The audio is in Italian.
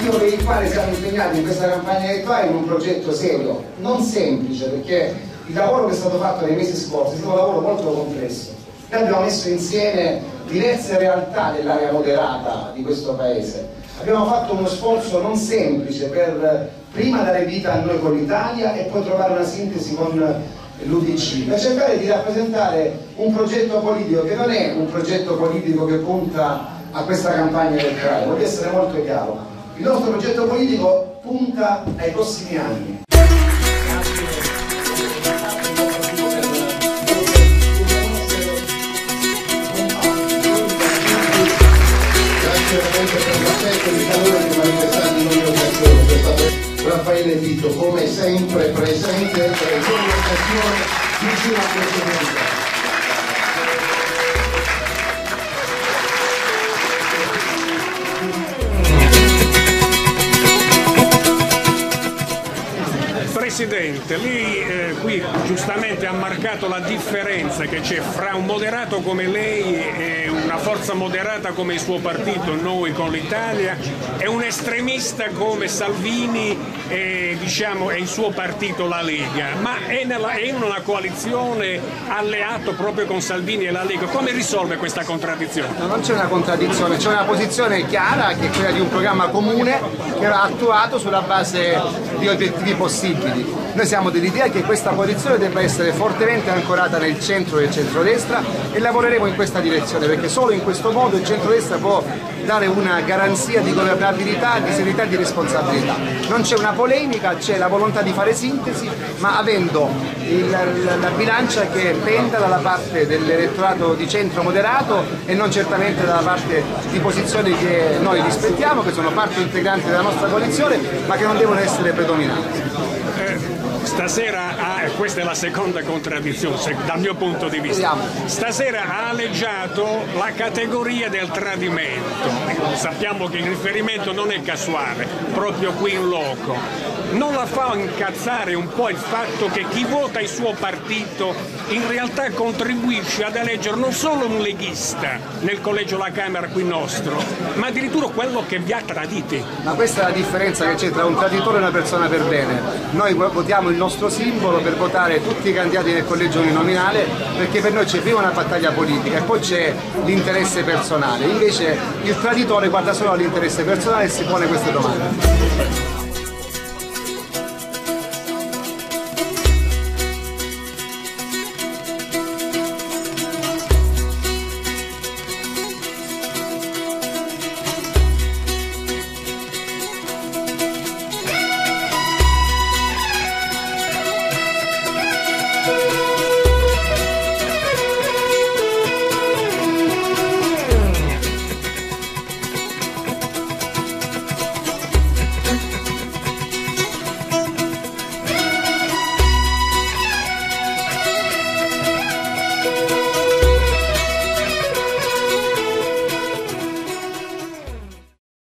motivo per il quale siamo impegnati in questa campagna elettorale in un progetto serio, non semplice, perché il lavoro che è stato fatto nei mesi scorsi è stato un lavoro molto complesso. Noi abbiamo messo insieme diverse realtà dell'area moderata di questo paese. Abbiamo fatto uno sforzo non semplice per prima dare vita a Noi con l'Italia e poi trovare una sintesi con l'UDC, per cercare di rappresentare un progetto politico che non è un progetto politico che punta a questa campagna elettorale. Voglio essere molto chiaro: il nostro progetto politico punta ai prossimi anni. Raffaele Tito, come sempre presente per ogni occasione vicino a questo momento. Presidente, lei qui giustamente ha marcato la differenza che c'è fra un moderato come lei e una forza moderata come il suo partito, Noi con l'Italia, e un estremista come Salvini e il suo partito, la Lega, ma è in una coalizione alleato proprio con Salvini e la Lega. Come risolve questa contraddizione? No, non c'è una contraddizione, c'è una posizione chiara che è quella di un programma comune che va attuato sulla base di obiettivi possibili. Noi siamo dell'idea che questa coalizione debba essere fortemente ancorata nel centro e nel centrodestra e lavoreremo in questa direzione, perché solo in questo modo il centrodestra può dare una garanzia di governabilità, di serietà e di responsabilità. Non c'è una polemica, c'è la volontà di fare sintesi, ma avendo la bilancia che penda dalla parte dell'elettorato di centro moderato e non certamente dalla parte di posizioni che noi rispettiamo, che sono parte integrante della nostra coalizione, ma che non devono essere predominanti. Stasera, questa è la seconda contraddizione dal mio punto di vista, stasera ha aleggiato la categoria del tradimento. Sappiamo che il riferimento non è casuale, proprio qui in loco. Non la fa incazzare un po' il fatto che chi vota il suo partito in realtà contribuisce ad eleggere non solo un leghista nel collegio alla Camera qui nostro, ma addirittura quello che vi ha traditi? Ma questa è la differenza che c'è tra un traditore e una persona per bene. Noi votiamo il nostro simbolo per votare tutti i candidati nel collegio uninominale, perché per noi c'è prima una battaglia politica e poi c'è l'interesse personale. Invece il traditore guarda solo all'interesse personale e si pone queste domande.